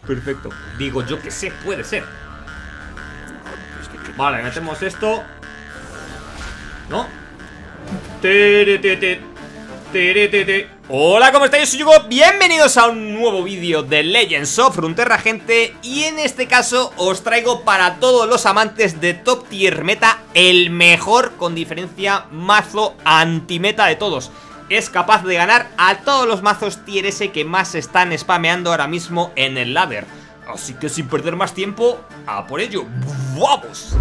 Perfecto. Digo yo que sé, puede ser. Vale, metemos esto. ¿No? Hola, ¿cómo estáis? Soy Yugo, bienvenidos a un nuevo vídeo de Legends of Runeterra, gente. Y en este caso os traigo para todos los amantes de top tier meta el mejor, con diferencia, mazo anti-meta de todos. Es capaz de ganar a todos los mazos tier S que más están spameando ahora mismo en el ladder. Así que sin perder más tiempo, a por ello. ¡Vamos!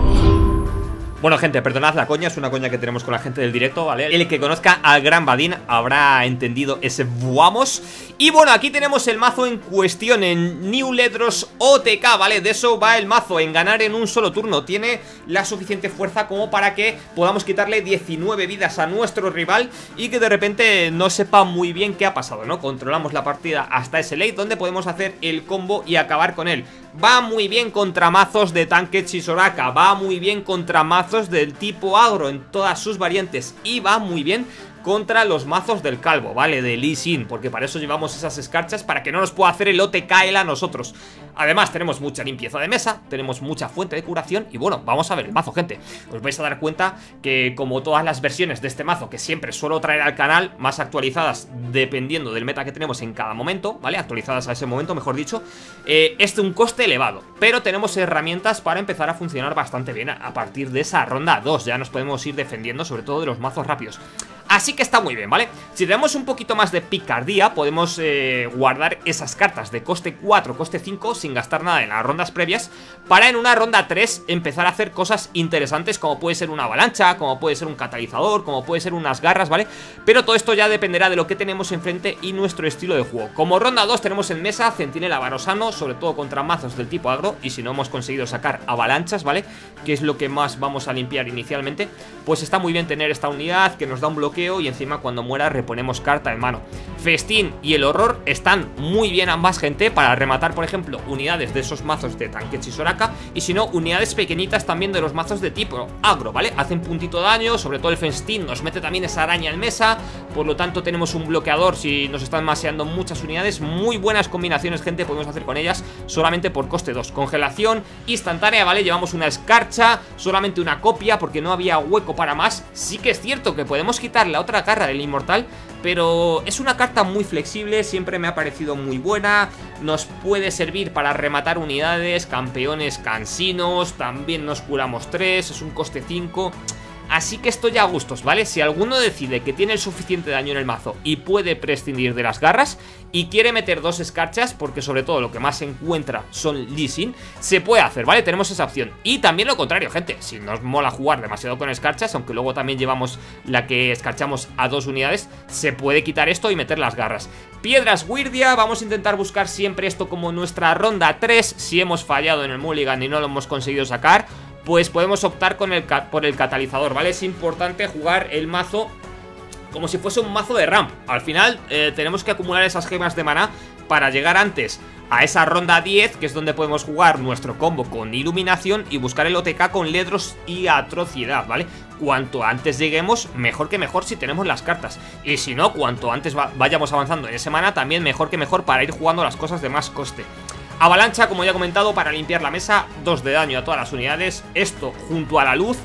Bueno, gente, perdonad la coña, es una coña que tenemos con la gente del directo, ¿vale? El que conozca al Gran Badin habrá entendido ese vamos. Y bueno, aquí tenemos el mazo en cuestión en New Ledros OTK, ¿vale? De eso va el mazo, en ganar en un solo turno. Tiene la suficiente fuerza como para que podamos quitarle 19 vidas a nuestro rival y que de repente no sepa muy bien qué ha pasado, ¿no? Controlamos la partida hasta ese late donde podemos hacer el combo y acabar con él. Va muy bien contra mazos de Tankech y Soraka, va muy bien contra mazos del tipo agro en todas sus variantes y va muy bien contra los mazos del calvo, ¿vale? De Lee Sin, porque para eso llevamos esas escarchas, para que no nos pueda hacer el OTK a nosotros. Además tenemos mucha limpieza de mesa, tenemos mucha fuente de curación y bueno, vamos a ver el mazo, gente. Os vais a dar cuenta que como todas las versiones de este mazo que siempre suelo traer al canal, más actualizadas dependiendo del meta que tenemos en cada momento, ¿vale? Actualizadas a ese momento, mejor dicho, es de un coste elevado, pero tenemos herramientas para empezar a funcionar bastante bien a partir de esa ronda 2, ya nos podemos ir defendiendo sobre todo de los mazos rápidos. Así que está muy bien, ¿vale? Si tenemos un poquito más de picardía, podemos guardar esas cartas de coste 4, coste 5 sin gastar nada en las rondas previas, para en una ronda 3 empezar a hacer cosas interesantes, como puede ser una avalancha, como puede ser un catalizador, como puede ser unas garras, ¿vale? Pero todo esto ya dependerá de lo que tenemos enfrente y nuestro estilo de juego. Como ronda 2 tenemos en mesa Centinela Barosano, sobre todo contra mazos del tipo agro, y si no hemos conseguido sacar avalanchas, ¿vale? Que es lo que más vamos a limpiar inicialmente, pues está muy bien tener esta unidad que nos da un bloqueo y encima cuando muera reponemos carta en mano. Festín y el horror están muy bien ambas, gente, para rematar, por ejemplo, unidades de esos mazos de Tankech y Soraka, y si no, unidades pequeñitas también de los mazos de tipo agro, ¿vale? Hacen puntito de daño, sobre todo el Festín nos mete también esa araña en mesa, por lo tanto tenemos un bloqueador si nos están maseando muchas unidades. Muy buenas combinaciones, gente, podemos hacer con ellas solamente por coste 2. Congelación instantánea, ¿vale? Llevamos una escarcha, solamente una copia porque no había hueco para más. Sí que es cierto que podemos quitar la otra garra del inmortal, pero es una carta muy flexible, siempre me ha parecido muy buena. Nos puede servir para rematar unidades, campeones cansinos, también nos curamos 3, es un coste 5. Así que estoy a gustos, ¿vale? Si alguno decide que tiene el suficiente daño en el mazo y puede prescindir de las garras y quiere meter dos escarchas, porque sobre todo lo que más se encuentra son Lee Sin, se puede hacer, ¿vale? Tenemos esa opción. Y también lo contrario, gente, si nos mola jugar demasiado con escarchas, aunque luego también llevamos la que escarchamos a 2 unidades, se puede quitar esto y meter las garras. Piedras Wirdia, vamos a intentar buscar siempre esto como nuestra ronda 3. Si hemos fallado en el mulligan y no lo hemos conseguido sacar, pues podemos optar por el catalizador, ¿vale? Es importante jugar el mazo como si fuese un mazo de ramp. Al final tenemos que acumular esas gemas de maná para llegar antes a esa ronda 10, que es donde podemos jugar nuestro combo con iluminación y buscar el OTK con Ledros y atrocidad, ¿vale? Cuanto antes lleguemos, mejor que mejor si tenemos las cartas. Y si no, cuanto antes vayamos avanzando en ese maná, también mejor que mejor para ir jugando las cosas de más coste. Avalancha, como ya he comentado, para limpiar la mesa, 2 de daño a todas las unidades. Esto junto a la luz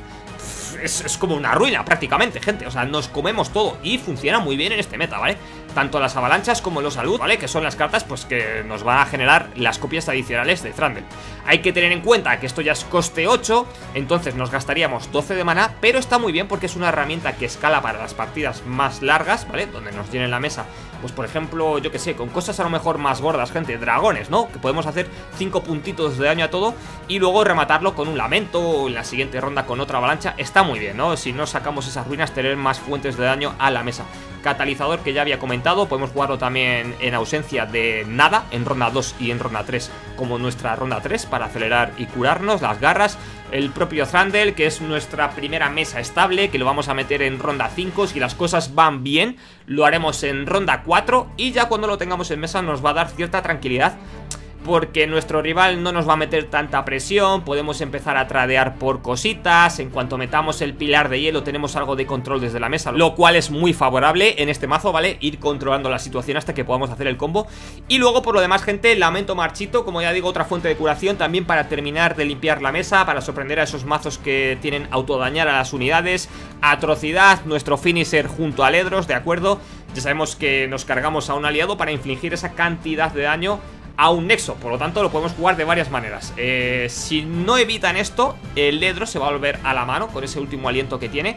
es como una ruina prácticamente, gente. O sea, nos comemos todo y funciona muy bien en este meta, ¿vale? Tanto las avalanchas como los salud, ¿vale? Que son las cartas pues que nos van a generar las copias adicionales de Thranduil. Hay que tener en cuenta que esto ya es coste 8, entonces nos gastaríamos 12 de maná, pero está muy bien porque es una herramienta que escala para las partidas más largas, ¿vale? Donde nos llenen la mesa, pues por ejemplo, yo que sé, con cosas a lo mejor más gordas, gente, dragones, ¿no? Que podemos hacer 5 puntitos de daño a todo y luego rematarlo con un lamento o en la siguiente ronda con otra avalancha. Está muy bien, ¿no? Si no sacamos esas ruinas, tener más fuentes de daño a la mesa. Catalizador, que ya había comentado, podemos jugarlo también en ausencia de nada, en ronda 2 y en ronda 3, como nuestra ronda 3, para acelerar y curarnos las garras. El propio Thranduil, que es nuestra primera mesa estable, que lo vamos a meter en ronda 5, si las cosas van bien, lo haremos en ronda 4, y ya cuando lo tengamos en mesa nos va a dar cierta tranquilidad porque nuestro rival no nos va a meter tanta presión. Podemos empezar a tradear por cositas. En cuanto metamos el pilar de hielo tenemos algo de control desde la mesa, lo cual es muy favorable en este mazo, ¿vale? Ir controlando la situación hasta que podamos hacer el combo. Y luego por lo demás, gente, lamento marchito, como ya digo, otra fuente de curación también para terminar de limpiar la mesa, para sorprender a esos mazos que tienen autodañar a las unidades. Atrocidad, nuestro finisher junto a Ledros, ¿de acuerdo? Ya sabemos que nos cargamos a un aliado para infligir esa cantidad de daño a un nexo, por lo tanto lo podemos jugar de varias maneras. Si no evitan esto, el Ledros se va a volver a la mano con ese último aliento que tiene.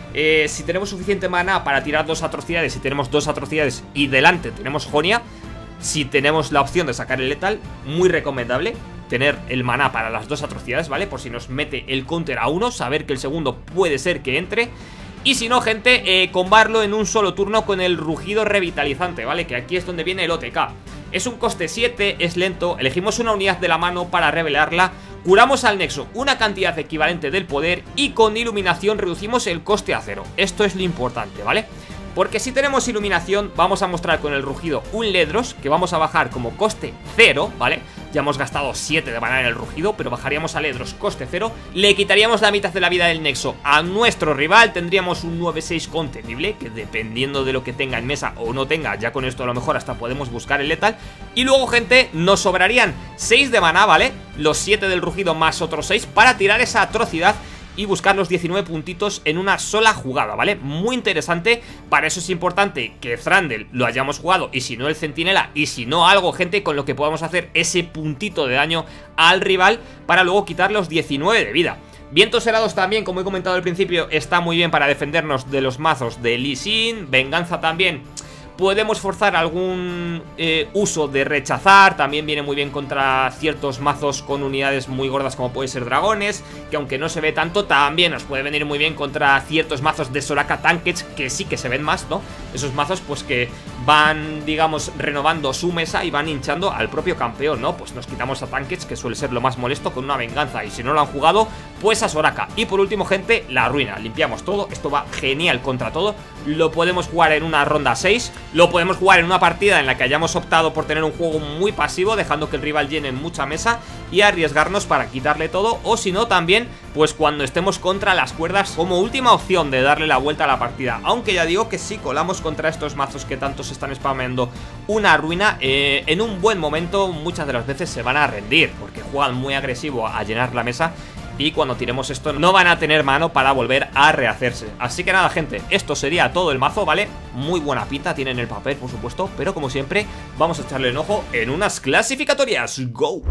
Si tenemos suficiente mana para tirar 2 atrocidades, si tenemos 2 atrocidades y delante tenemos Jonia, si tenemos la opción de sacar el letal, muy recomendable tener el maná para las 2 atrocidades, ¿vale? Por si nos mete el counter a uno, saber que el segundo puede ser que entre. Y si no, gente, combarlo en un solo turno con el rugido revitalizante, ¿vale? Que aquí es donde viene el OTK. Es un coste 7, es lento, elegimos una unidad de la mano para revelarla, curamos al nexo una cantidad equivalente del poder y con iluminación reducimos el coste a 0. Esto es lo importante, ¿vale? Porque si tenemos iluminación vamos a mostrar con el rugido un Ledros que vamos a bajar como coste 0, ¿vale? Ya hemos gastado 7 de mana en el rugido, pero bajaríamos a Ledros coste 0. Le quitaríamos la mitad de la vida del nexo a nuestro rival, tendríamos un 9-6 contenible, que dependiendo de lo que tenga en mesa o no tenga, ya con esto a lo mejor hasta podemos buscar el letal. Y luego, gente, nos sobrarían 6 de mana, ¿vale? Los 7 del rugido más otros 6 para tirar esa atrocidad y buscar los 19 puntitos en una sola jugada, ¿vale? Muy interesante. Para eso es importante que Thranduil lo hayamos jugado, y si no el centinela, y si no algo, gente, con lo que podamos hacer ese puntito de daño al rival para luego quitar los 19 de vida. Vientos helados también, como he comentado al principio, está muy bien para defendernos de los mazos de Lee Sin. Venganza también. Podemos forzar algún uso de rechazar. También viene muy bien contra ciertos mazos con unidades muy gordas como puede ser dragones, que aunque no se ve tanto, también nos puede venir muy bien contra ciertos mazos de Soraka Tankage, que sí que se ven más, ¿no? Esos mazos pues que van, digamos, renovando su mesa y van hinchando al propio campeón, ¿no? Pues nos quitamos a Tankage, que suele ser lo más molesto, con una venganza, y si no lo han jugado, pues a Soraka. Y por último, gente, la ruina. Limpiamos todo, esto va genial contra todo. Lo podemos jugar en una ronda 6. Lo podemos jugar en una partida en la que hayamos optado por tener un juego muy pasivo, dejando que el rival llene mucha mesa y arriesgarnos para quitarle todo. O si no, también, pues cuando estemos contra las cuerdas, como última opción de darle la vuelta a la partida. Aunque ya digo que si colamos contra estos mazos que tanto se están spameando una ruina, en un buen momento muchas de las veces se van a rendir, porque juegan muy agresivo a llenar la mesa. Y cuando tiremos esto no van a tener mano para volver a rehacerse. Así que nada, gente, esto sería todo el mazo, ¿vale? Muy buena pinta tiene en el papel, por supuesto, pero como siempre vamos a echarle un ojo en unas clasificatorias. ¡Go!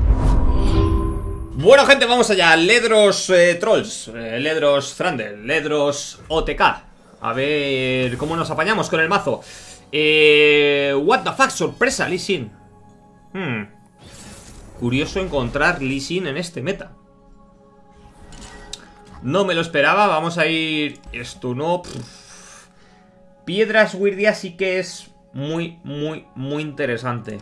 Bueno, gente, vamos allá. Ledros Trolls, Ledros Thranduil, Ledros OTK. A ver cómo nos apañamos con el mazo. What the fuck, sorpresa, Lee Sin. Curioso encontrar Lee Sin en este meta. No me lo esperaba, vamos a ir... Esto no... Piedras Wirdia sí que es muy interesante.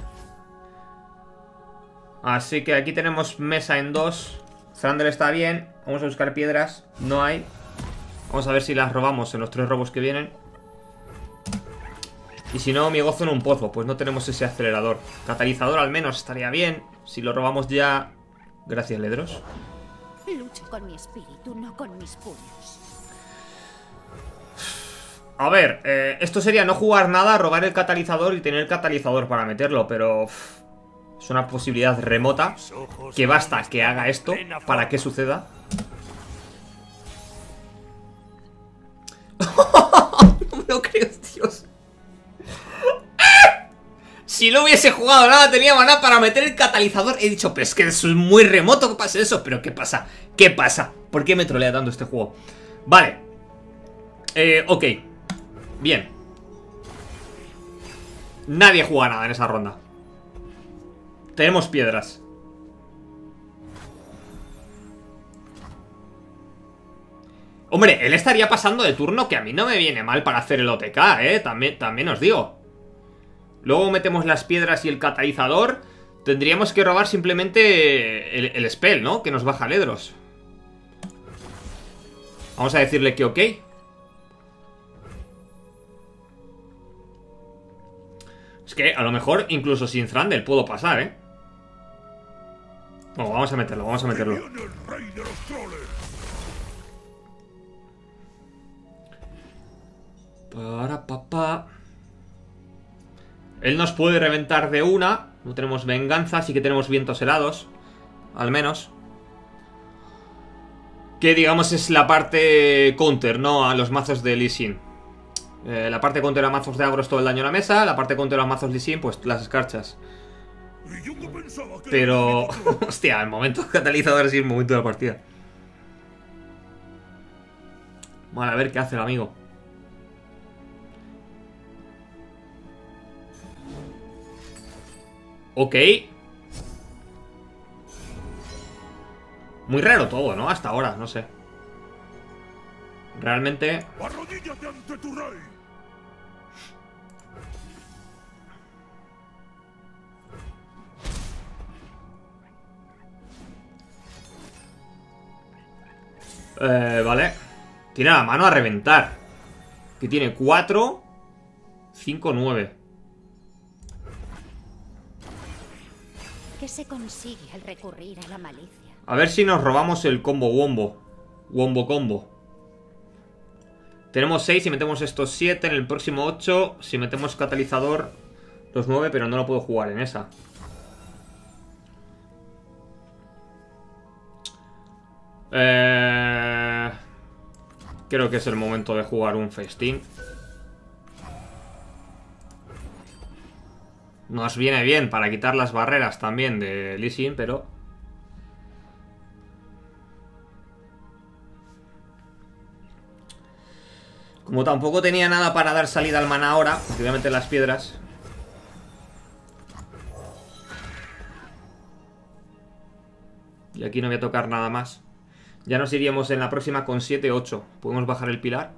Así que aquí tenemos mesa en 2. Thranduil está bien. Vamos a buscar piedras. No hay. Vamos a ver si las robamos en los 3 robos que vienen. Y si no, me gozo en un pozo. Pues no tenemos ese acelerador. Catalizador al menos estaría bien. Si lo robamos ya... Gracias, Ledros. Lucho con mi espíritu, no con mis puños. A ver, esto sería no jugar nada, robar el catalizador y tener el catalizador para meterlo, pero... es una posibilidad remota, que basta que haga esto para que suceda. No me lo creo, Dios. Si no hubiese jugado nada, tenía maná para meter el catalizador. He dicho, pero es que eso es muy remoto que pase eso. Pero ¿qué pasa? ¿Qué pasa? ¿Por qué me trolea tanto este juego? Vale. Ok. Bien. Nadie juega nada en esa ronda. Tenemos piedras. Hombre, él estaría pasando de turno, que a mí no me viene mal para hacer el OTK, también os digo. Luego metemos las piedras y el catalizador. Tendríamos que robar simplemente el spell, ¿no? Que nos baja Ledros. Vamos a decirle que ok. Es que a lo mejor incluso sin Thranduil puedo pasar, No, vamos a meterlo, vamos a meterlo. Para papá. Él nos puede reventar de una. No tenemos venganza, sí que tenemos vientos helados. Al menos. Que digamos es la parte counter, ¿no? A los mazos de Lee Sin. La parte counter a mazos de agro es todo el daño a la mesa. La parte counter a mazos Lee Sin, pues las escarchas. Pero... hostia, el momento catalizador es el momento de la partida. Vale, a ver qué hace el amigo. Ok. Muy raro todo, ¿no? Hasta ahora, no sé. Realmente... ¡Arrodíllate ante tu rey! Vale. Tiene la mano a reventar. Que tiene 4, 5, 9. ¿Qué se consigue al recurrir a la malicia? A ver si nos robamos el combo wombo. Wombo combo. Tenemos 6 y metemos estos 7. En el próximo 8. Si metemos catalizador, los 9, pero no lo puedo jugar en esa. Creo que es el momento de jugar un festín. Nos viene bien para quitar las barreras también de Lee Sin, pero... como tampoco tenía nada para dar salida al mana ahora, porque voy a meter las piedras. Y aquí no voy a tocar nada más. Ya nos iríamos en la próxima con 7-8. ¿Podemos bajar el pilar?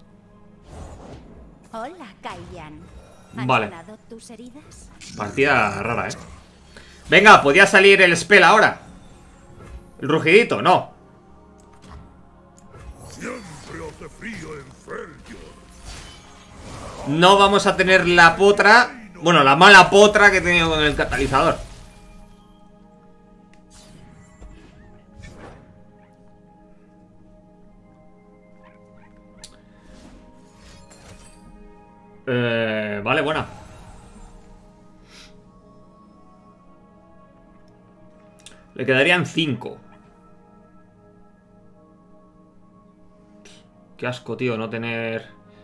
Hola, Kaiyan. ¿Han Vale. sanado tus heridas? Partida rara, ¿eh? Venga, podía salir el spell ahora. El rugidito, no. Siempre hace frío en Ferjor. No vamos a tener la potra. Bueno, la mala potra que he tenido con el catalizador. Vale, buena. Le quedarían 5. Qué asco, tío, no tener...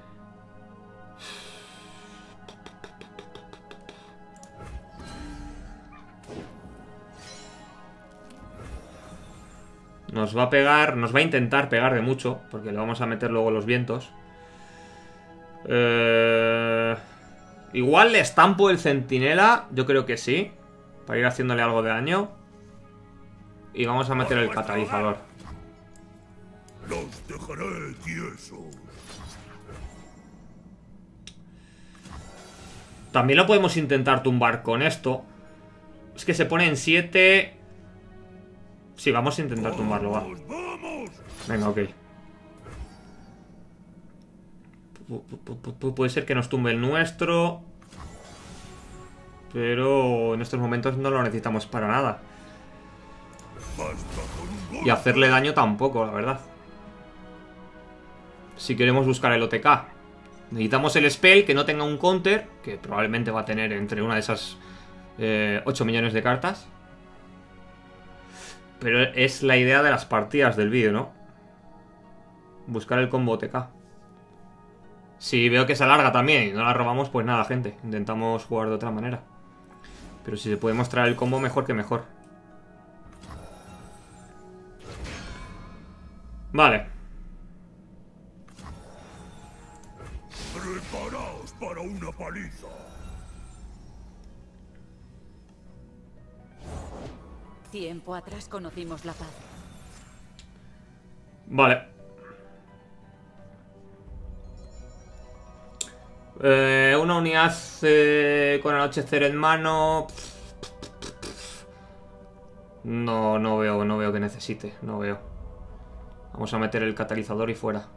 Nos va a pegar, nos va a intentar pegar de mucho, porque le vamos a meter luego los vientos. Igual le estampo el centinela, yo creo que sí, para ir haciéndole algo de daño. Y vamos a meter el catalizador. Los dejaré tiesos. También lo podemos intentar tumbar con esto. Es que se pone en 7. Sí, vamos a intentar tumbarlo, va. ¡Vamos! Venga, ok. Puede ser que nos tumbe el nuestro. Pero en estos momentos no lo necesitamos para nada. Basta con un golpe. Y hacerle daño tampoco, la verdad. Si queremos buscar el OTK. Necesitamos el spell que no tenga un counter, que probablemente va a tener entre una de esas 8 millones de cartas. Pero es la idea de las partidas del vídeo, ¿no? Buscar el combo OTK. Si veo que se alarga también y no la robamos, pues nada, gente. Intentamos jugar de otra manera. Pero si se puede mostrar el combo, mejor que mejor. Vale. Preparaos para una paliza. Tiempo atrás conocimos la paz. Vale. Una unidad con anochecer en mano. No veo que necesite. No veo. Vamos a meter el catalizador y fuera.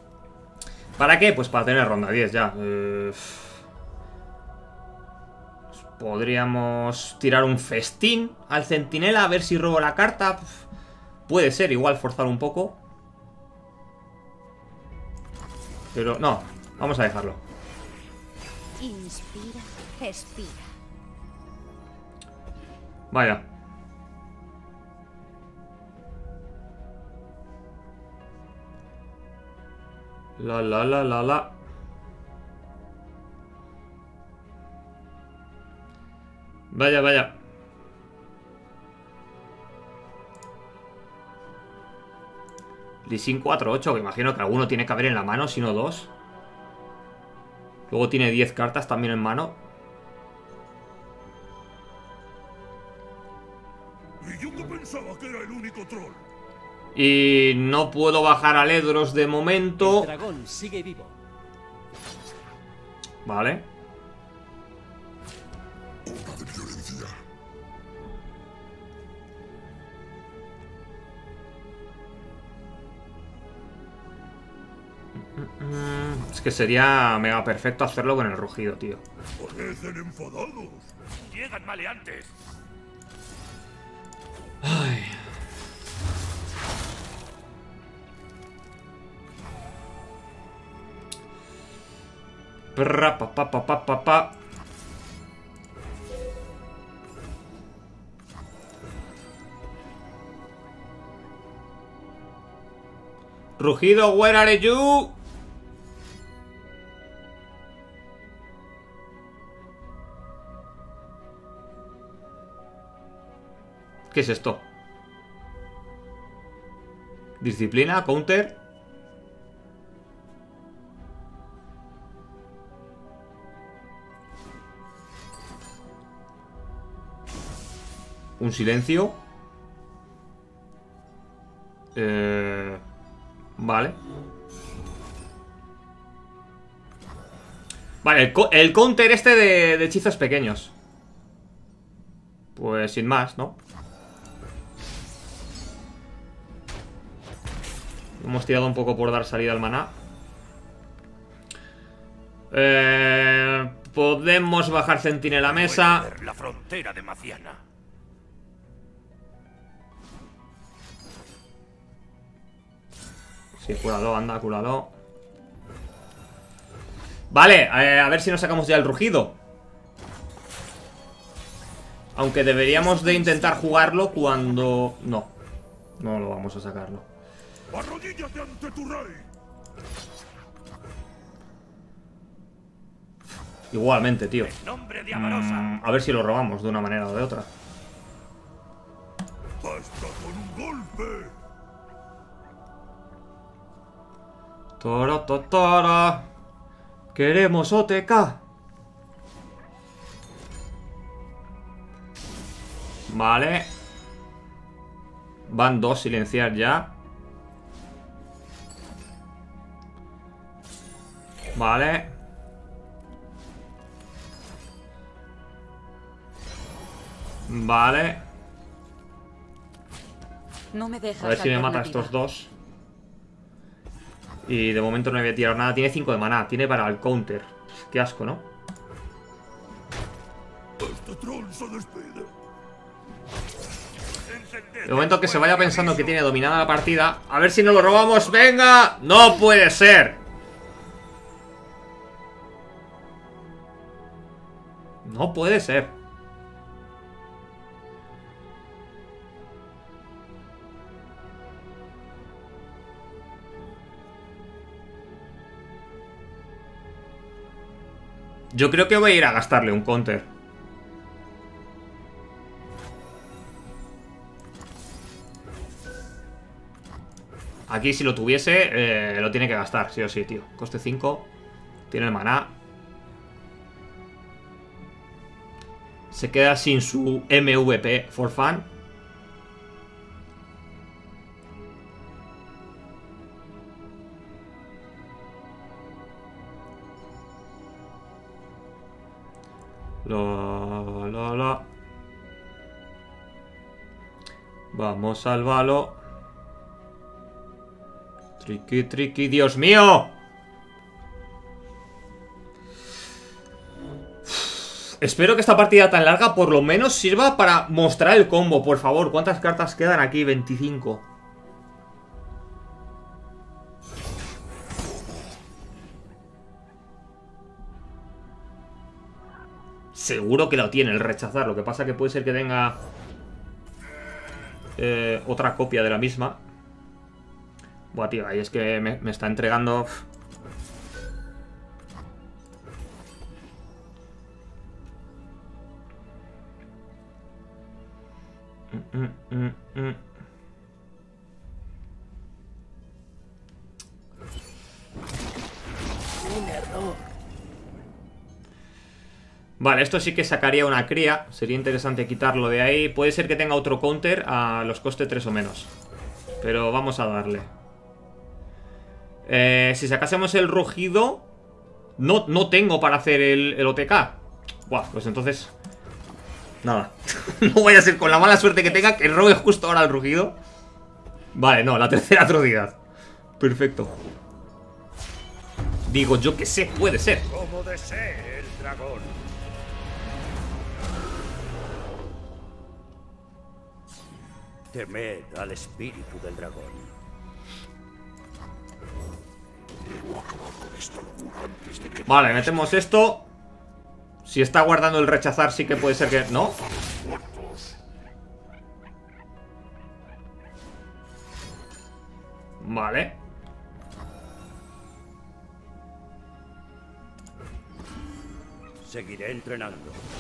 ¿Para qué? Pues para tener ronda 10 ya. Podríamos tirar un festín al centinela a ver si robo la carta. Puede ser, igual forzar un poco. Pero no, vamos a dejarlo. Inspira, expira. Vaya. La. Vaya. Lee Sin 4-8, que imagino que alguno tiene que haber en la mano, si no dos. Luego tiene 10 cartas también en mano. Y yo que pensaba que era el único troll. Y no puedo bajar a Ledros de momento. El dragón sigue vivo. Vale. Hora de violencia. Es que sería mega perfecto hacerlo con el rugido, tío. Parecen enfadados. Llegan maleantes. Ay. Prra, pa. Rugido, where are you? ¿Qué es esto? Disciplina, counter. Un silencio. Vale. Vale, el counter este de hechizos pequeños. Pues sin más, ¿no? Hemos tirado un poco por dar salida al maná. Podemos bajar centinela a mesa. La frontera de Maciana. Sí, cúralo, anda, cúralo. Vale, a ver si nos sacamos ya el rugido. Aunque deberíamos de intentar jugarlo cuando... No, no lo vamos a sacarlo. Arrodíllate ante tu rey. Igualmente, tío. En nombre de Amarosa. A ver si lo robamos de una manera o de otra. Basta con un golpe. Tara. Queremos OTK. Vale. Van dos, silenciar ya. Vale. Vale. No me dejas A ver si me mata a alternativa. estos dos. Y de momento no le voy a tirar nada. Tiene 5 de maná. Tiene para el counter. Qué asco, ¿no? Este troll se despide. De momento que se vaya pensando que tiene dominada la partida. A ver si no lo robamos. ¡Venga! ¡No puede ser! No puede ser. Yo creo que voy a ir a gastarle un counter. Aquí si lo tuviese, lo tiene que gastar, sí o sí, tío. Coste 5. Tiene el maná. Se queda sin su MVP for fun. La. Vamos al balo. Triqui, Dios mío. Espero que esta partida tan larga por lo menos sirva para mostrar el combo, por favor. ¿Cuántas cartas quedan aquí? 25. Seguro que lo tiene el rechazar. Lo que pasa que puede ser que tenga otra copia de la misma. Buah, tío, ahí es que me está entregando... Vale, esto sí que sacaría una cría. Sería interesante quitarlo de ahí. Puede ser que tenga otro counter a los coste 3 o menos. Pero vamos a darle. Si sacásemos el rugido, no tengo para hacer el OTK. Buah, pues entonces... Nada. No vaya a ser con la mala suerte que tenga que robe justo ahora el rugido. Vale, no, la tercera atrocidad. Perfecto. Digo yo que sé, puede ser. Como desee el dragón. Temed al espíritu del dragón. Vale, metemos esto. Si está guardando el rechazar, sí que puede ser que... ¿No? Vale. Seguiré entrenando.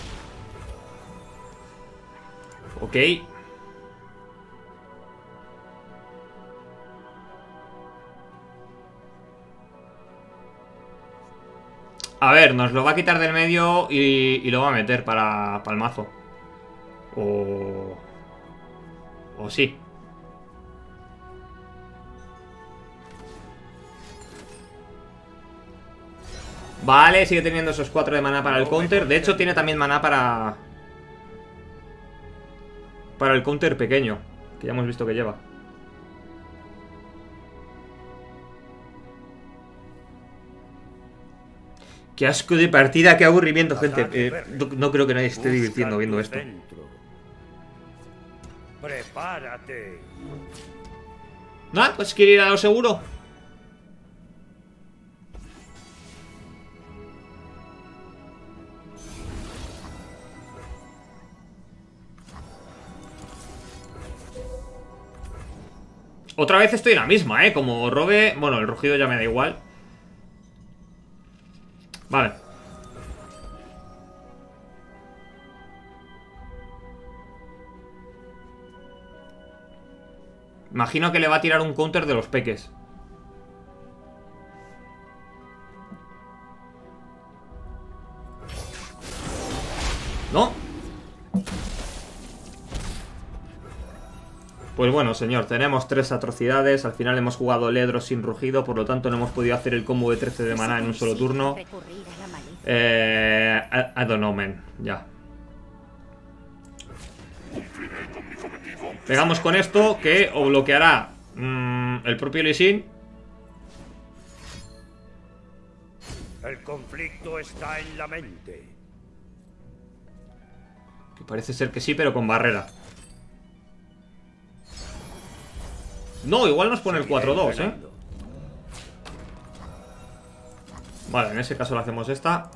Ok. A ver, nos lo va a quitar del medio y lo va a meter para el mazo. O sí. Vale, sigue teniendo esos 4 de maná para el counter. De hecho, tiene también maná para el counter pequeño, que ya hemos visto que lleva. Qué asco de partida, qué aburrimiento, gente. No creo que nadie esté divirtiendo viendo esto. Prepárate. Nada, pues quiere ir a lo seguro. Otra vez estoy en la misma, como robe... Bueno, el rugido ya me da igual. Vale. Imagino que le va a tirar un counter de los peques. ¿No? Pues bueno, señor, tenemos 3 atrocidades. Al final hemos jugado Ledros sin rugido, por lo tanto no hemos podido hacer el combo de 13 de maná en un solo turno. I don't know, man. Ya. Pegamos con esto, que o bloqueará el propio Lee Sin. El conflicto está en la mente. Que parece ser que sí, pero con barrera. No, igual nos pone el 4-2, Vale, en ese caso le hacemos esta.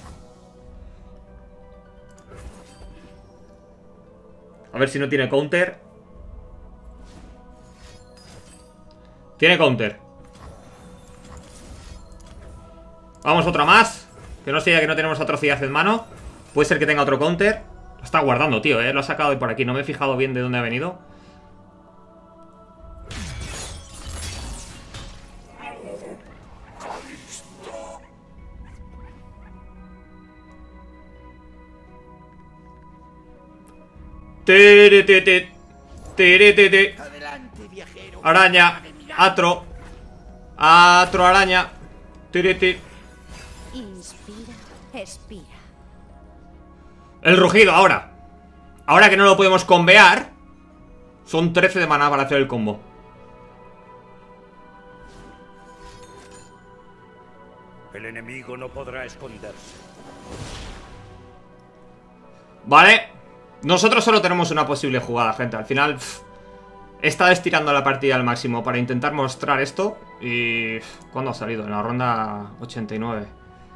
A ver si no tiene counter. Tiene counter. Vamos, otra más. Que no sea que no tenemos atrocidad en mano. Puede ser que tenga otro counter. Lo está guardando, tío, Lo ha sacado de por aquí. No me he fijado bien de dónde ha venido. Araña. Atro. Atro, araña. Inspira, expira. El rugido, ahora. Ahora que no lo podemos combear. Son 13 de maná para hacer el combo. El enemigo no podrá esconderse. Vale. Nosotros solo tenemos una posible jugada, gente. Al final he estado estirando la partida al máximo para intentar mostrar esto. Y... ¿cuándo ha salido? En la ronda 89.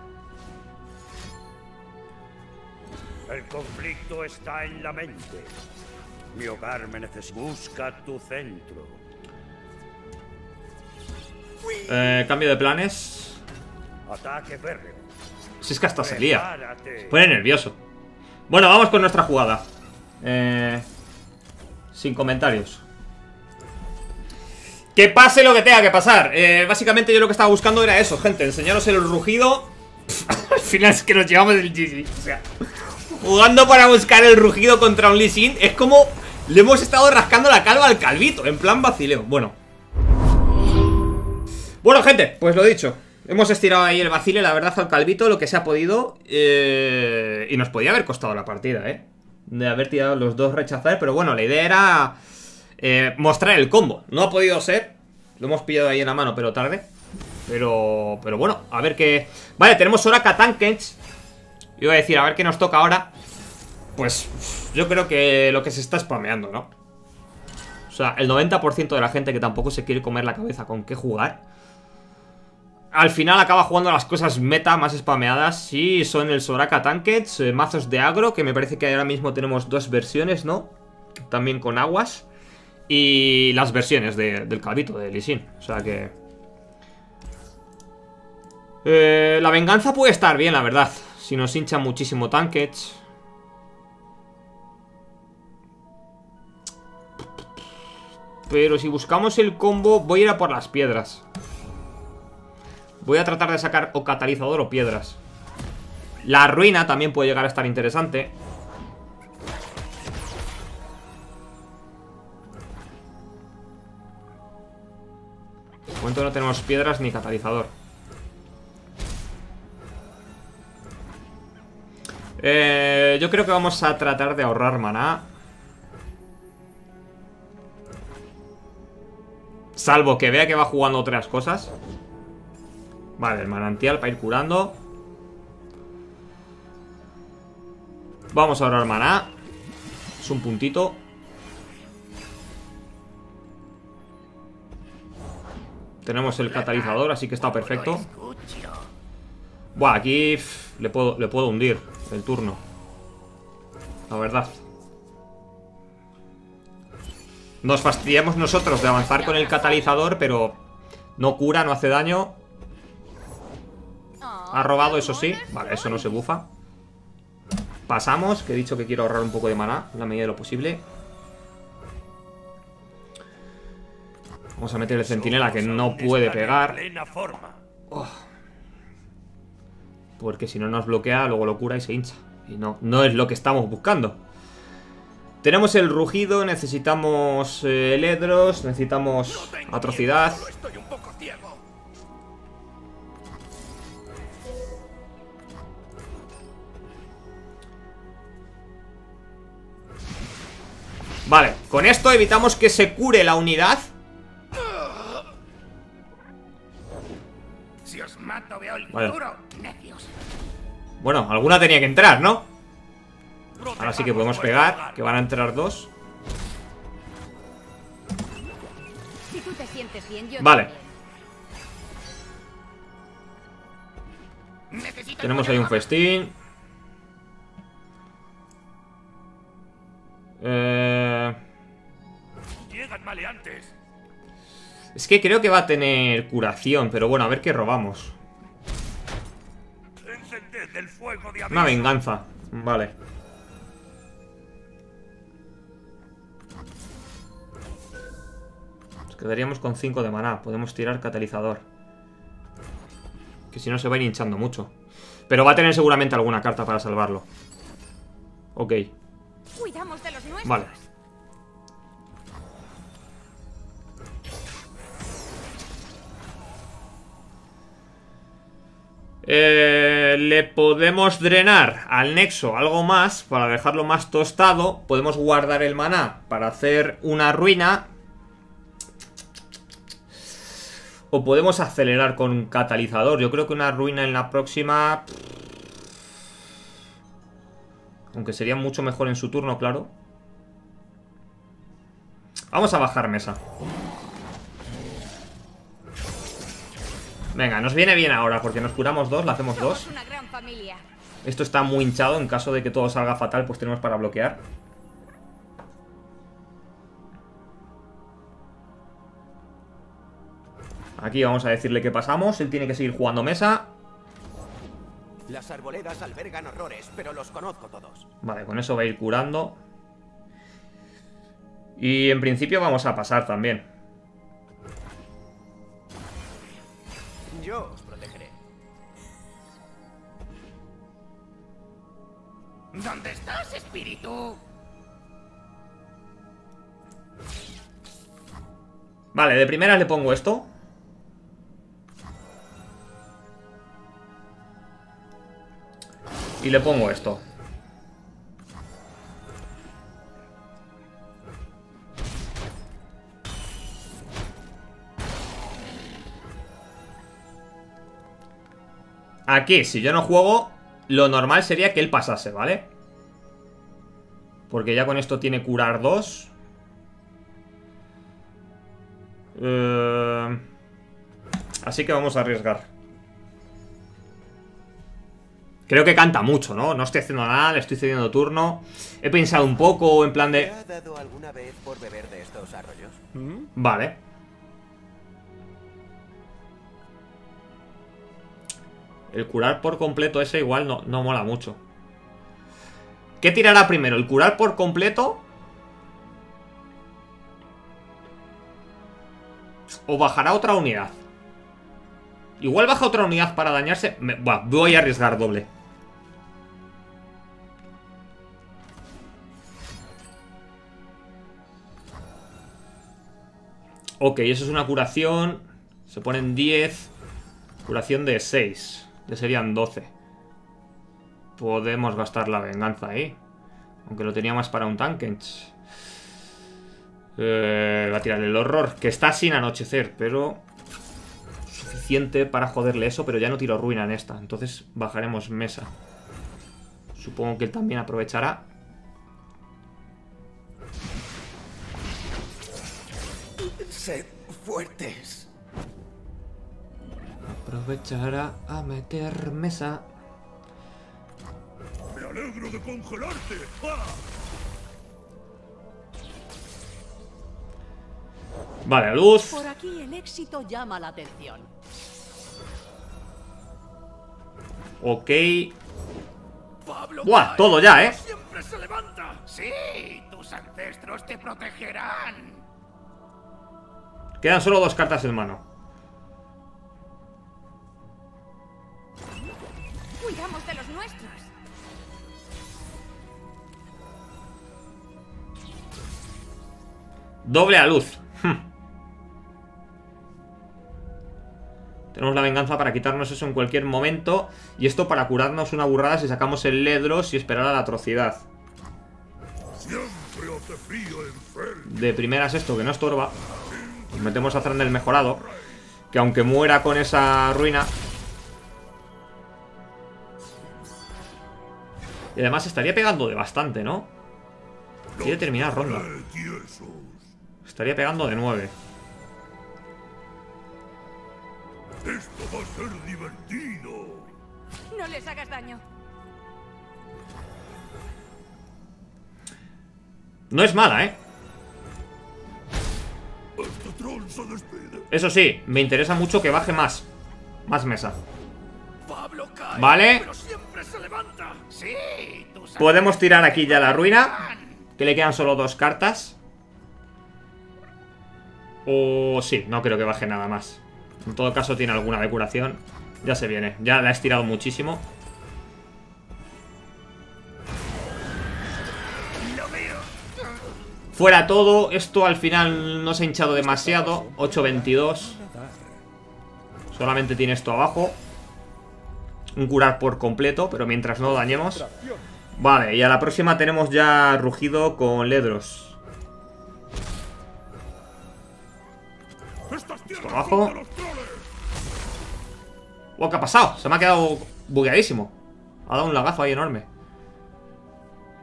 El conflicto está en la mente. Mi hogar me necesita. Busca tu centro. Cambio de planes. Ataque férreo. Si es que hasta se lía. Prepárate. Se pone nervioso. Bueno, vamos con nuestra jugada. Sin comentarios. Que pase lo que tenga que pasar. Básicamente yo lo que estaba buscando era eso, gente. Enseñaros el rugido. Al final es que nos llevamos el GG. O sea, jugando para buscar el rugido contra un Lee Sin. Es como le hemos estado rascando la calva al calvito. En plan vacileo. Bueno, gente, pues lo dicho. Hemos estirado ahí el vacile, la verdad, al calvito, lo que se ha podido. Y nos podía haber costado la partida, de haber tirado los dos rechazar. Pero bueno, la idea era mostrar el combo. No ha podido ser. Lo hemos pillado ahí en la mano, pero tarde. Pero bueno, a ver qué... Vale, tenemos Soraka Tankens. Iba a decir, a ver qué nos toca ahora. Pues yo creo que lo que se está spameando, ¿no? O sea, el 90% de la gente que tampoco se quiere comer la cabeza con qué jugar, al final acaba jugando las cosas meta más spameadas. Sí, son el Soraka Tankets, mazos de agro, que me parece que ahora mismo tenemos dos versiones, ¿no? También con aguas. Y las versiones del calvito, de Lee Sin. O sea que... la venganza puede estar bien, la verdad. Si nos hinchan muchísimo Tankets. Pero si buscamos el combo, voy a ir a por las piedras. Voy a tratar de sacar o catalizador o piedras. La ruina también puede llegar a estar interesante. De momento no tenemos piedras ni catalizador. Yo creo que vamos a tratar de ahorrar maná. Salvo que vea que va jugando otras cosas. Vale, el manantial para ir curando. Vamos a ahorrar maná. Es un puntito. Tenemos el catalizador, así que está perfecto. Buah, aquí le puedo hundir el turno, la verdad. Nos fastidiamos nosotros de avanzar con el catalizador, pero no cura, no hace daño. Ha robado, eso sí. Vale, eso no se bufa. Pasamos, que he dicho que quiero ahorrar un poco de maná en la medida de lo posible. Vamos a meter el centinela, que no puede pegar. Oh. Porque si no nos bloquea, luego lo cura y se hincha. Y no es lo que estamos buscando. Tenemos el rugido, necesitamos Ledros, necesitamos atrocidad. Vale, con esto evitamos que se cure la unidad. Si os mato, veo el vale. futuro, necios. Bueno, alguna tenía que entrar, ¿no? Ahora sí que podemos pegar, que van a entrar dos. Si tú te sientes bien, yo vale. Necesito tenemos ahí un festín. Llegan maleantes. Es que creo que va a tener curación, pero bueno, a ver qué robamos. Encended el fuego de Una venganza, vale. Nos quedaríamos con 5 de maná. Podemos tirar catalizador, que si no se va a ir hinchando mucho. Pero va a tener seguramente alguna carta para salvarlo. Ok. Cuidamos de los nuestros. Vale. Le podemos drenar al nexo algo más para dejarlo más tostado. Podemos guardar el maná para hacer una ruina. O podemos acelerar con un catalizador. Yo creo que una ruina en la próxima... Aunque sería mucho mejor en su turno, claro. Vamos a bajar mesa. Venga, nos viene bien ahora, porque nos curamos 2, la hacemos 2. Somos una gran familia. Esto está muy hinchado, en caso de que todo salga fatal, pues tenemos para bloquear. Aquí vamos a decirle que pasamos, él tiene que seguir jugando mesa. Las arboledas albergan horrores, pero los conozco todos. Vale, con eso va a ir curando. Y en principio vamos a pasar también. Yo os protegeré. ¿Dónde estás, espíritu? Vale, de primeras le pongo esto. Y le pongo esto. Aquí, si yo no juego, lo normal sería que él pasase, ¿vale? Porque ya con esto tiene curar 2. Así que vamos a arriesgar. Creo que canta mucho, ¿no? No estoy haciendo nada, le estoy cediendo turno. He pensado un poco en plan ¿Te de... ha dado alguna vez por beber de estos arroyos? Vale. El curar por completo ese igual no mola mucho. ¿Qué tirará primero? ¿El curar por completo? ¿O bajará otra unidad? Igual baja otra unidad para dañarse. Buah, voy a arriesgar doble. Ok, eso es una curación. Se ponen 10. Curación de 6. Ya serían 12. Podemos gastar la venganza ahí. Aunque lo tenía más para un Tankens. Va a tirar el horror. Que está sin anochecer, pero... suficiente para joderle eso, pero ya no tiro ruina en esta. Entonces bajaremos mesa. Supongo que él también aprovechará. Sed fuertes. Aprovechará a meter mesa. ¡Me alegro de congelarte! ¡Ah! Vale, luz. Por aquí el éxito llama la atención. Ok. Pablo Buah, cae, todo ya, pero siempre se levanta. Sí, tus ancestros te protegerán. Quedan solo 2 cartas en mano. Cuidamos de los nuestros. Doble a luz. Tenemos la venganza para quitarnos eso en cualquier momento. Y esto para curarnos una burrada si sacamos el Ledros y esperar a la atrocidad. Siempre hace frío en Fel. De primeras esto que no estorba. Nos metemos a Thranduil mejorado. Que aunque muera con esa ruina. Y además estaría pegando de bastante, ¿no? Quiere terminar ronda. Estaría pegando de 9. Esto va a ser divertido. No les hagas daño. No es mala, ¿eh? Este troll se despide. Eso sí, me interesa mucho que baje más. Más mesa. Pablo cae, Vale. pero siempre se levanta. Sí, tus Podemos tirar aquí ya la ruina. protegerán. Que le quedan solo 2 cartas. O sí, no creo que baje nada más. En todo caso tiene alguna de curación. Ya se viene, ya la he estirado muchísimo. Lo veo. Fuera todo, esto al final no se ha hinchado demasiado. 8-22. Solamente tiene esto abajo. Un curar por completo, pero mientras no dañemos. Vale, y a la próxima tenemos ya rugido con Ledros. Esto abajo. Oh, ¿qué ha pasado? Se me ha quedado bugueadísimo. Ha dado un lagazo ahí enorme.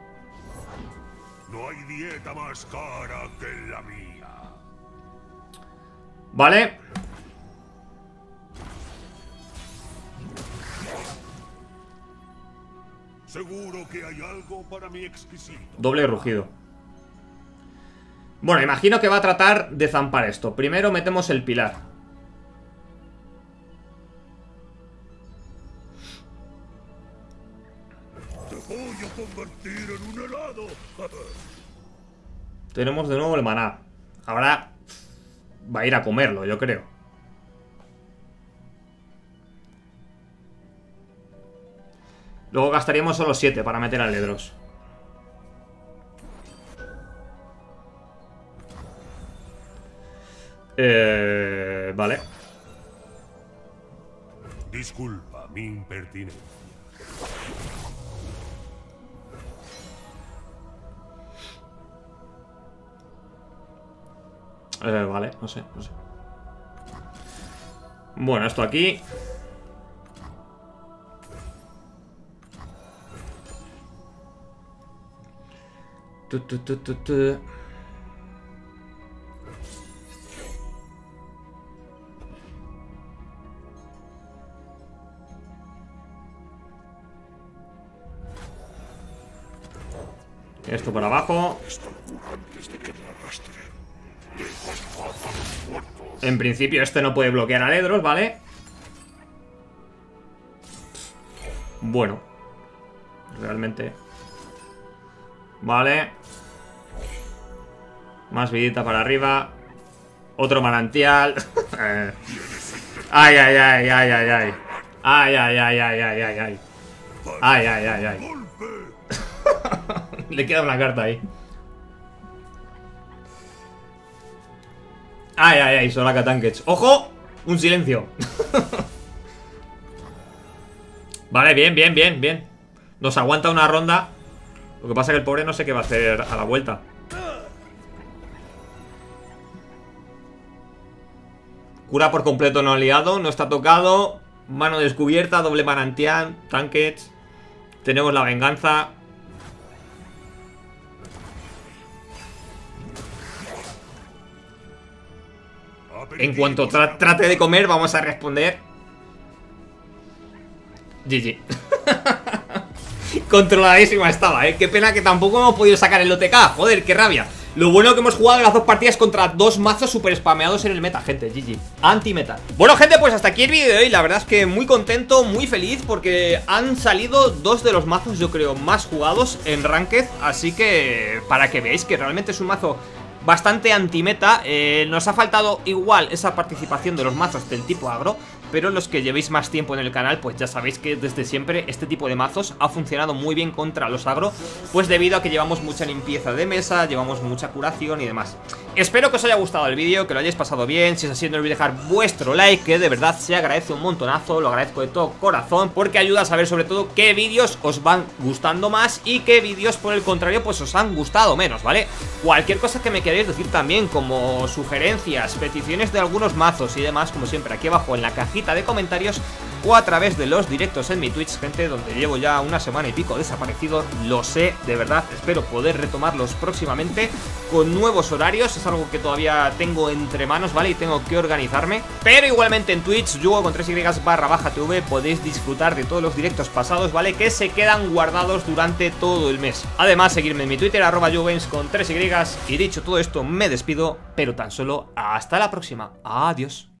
No hay dieta más cara que la mía. Vale. Seguro que hay algo para mi exquisito. Doble rugido. Bueno, imagino que va a tratar de zampar esto. Primero metemos el pilar. Te voy a convertir en un helado. Tenemos de nuevo el maná. Ahora va a ir a comerlo, yo creo. Luego gastaríamos solo 7 para meter a Ledros. Vale. Disculpa mi impertinencia. Vale, no sé. Bueno, esto aquí. Esto por abajo. En principio este no puede bloquear a Ledros, ¿vale? Bueno. Realmente. Vale. Más vidita para arriba. Otro manantial. Ay, ay, ay, ay, ay, ay. Ay, ay, ay, ay, ay, ay, ay. Ay, ay, ay, ay. Le queda una carta ahí. Ay, ay, ay, Soraka Tankage. ¡Ojo! Un silencio. Vale, bien, bien, bien, bien. Nos aguanta una ronda. Lo que pasa es que el pobre no sé qué va a hacer a la vuelta. Cura por completo no aliado. No está tocado. Mano descubierta, doble manantial, Tankage. Tenemos la venganza. En cuanto trate de comer, vamos a responder. GG. Controladísima estaba, Qué pena que tampoco hemos podido sacar el OTK. Joder, qué rabia. Lo bueno que hemos jugado las dos partidas contra dos mazos super spameados en el meta, gente. GG. Anti-meta. Bueno, gente, pues hasta aquí el vídeo de hoy. La verdad es que muy contento, muy feliz, porque han salido dos de los mazos, yo creo, más jugados en Ranked. Así que, para que veáis que realmente es un mazo bastante anti-meta. Nos ha faltado igual esa participación de los mazos del tipo agro, pero los que llevéis más tiempo en el canal, pues ya sabéis que desde siempre este tipo de mazos ha funcionado muy bien contra los agro, pues debido a que llevamos mucha limpieza de mesa, llevamos mucha curación y demás. Espero que os haya gustado el vídeo, que lo hayáis pasado bien. Si es así, no olvidéis dejar vuestro like, que de verdad se agradece un montonazo. Lo agradezco de todo corazón, porque ayuda a saber sobre todo qué vídeos os van gustando más y qué vídeos, por el contrario, pues os han gustado menos, ¿vale? Cualquier cosa que me queréis decir también, como sugerencias, peticiones de algunos mazos y demás, como siempre, aquí abajo en la cajita de comentarios o a través de los directos en mi Twitch, gente, donde llevo ya una semana y pico desaparecido. Lo sé, de verdad, espero poder retomarlos próximamente con nuevos horarios. Es algo que todavía tengo entre manos, ¿vale? Y tengo que organizarme. Pero igualmente en Twitch, Yugo con 3y_TV, podéis disfrutar de todos los directos pasados, ¿vale? Que se quedan guardados durante todo el mes. Además, seguirme en mi Twitter, @yugames con 3y. Y dicho todo esto, me despido, pero tan solo hasta la próxima. Adiós.